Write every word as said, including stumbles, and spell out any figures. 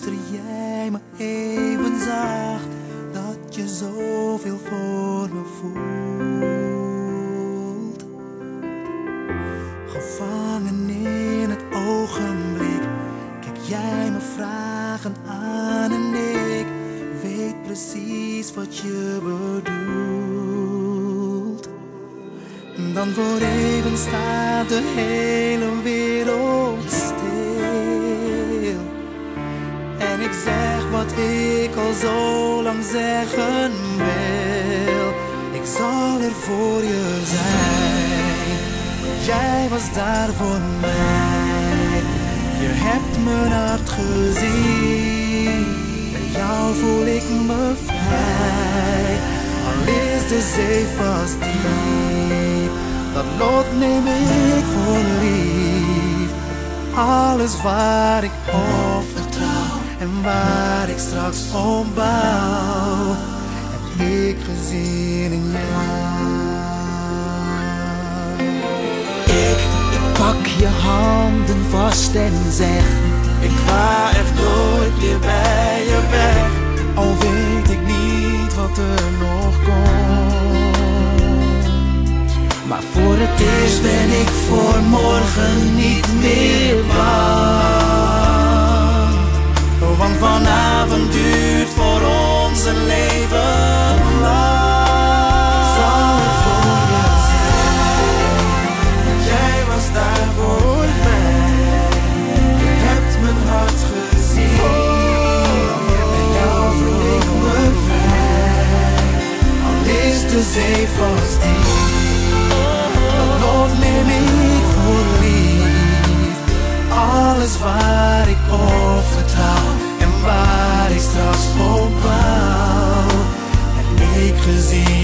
fluister jij me even zacht dat je zoveel voor me voelt. Gevangen in het ogenblik, kijk jij me vragen aan en ik weet precies wat je bedoelt. Dan voor even staat de hele wereld stil. En ik zeg wat ik al zo lang zeggen wil. Ik zal er voor je zijn. Jij was daar voor mij. Je hebt mijn hart gezien. Bij jou voel ik me vrij. Al is de zee vast diep, dat lot neem ik voor lief. Alles waar ik op vertrouw en waar ik straks op bouw, heb ik gezien in jou. Ik, ik pak je handen vast en zeg, ik ga echt nooit meer bij je weg. Al weet ik niet wat er nog komt, maar voor het eerst ben ik voor morgen niet meer bang. Want vanavond duurt voor ons een leven lang. Ik zal er voor je zijn. Jij was daar voor mij. Je hebt mijn hart gezien. Bij jou voel ik me vrij. Al is de zee vast diep, dat lot neem ik voor lief. Alles waar ik op vertrouw en waar ik straks op bouw, heb ik gezien.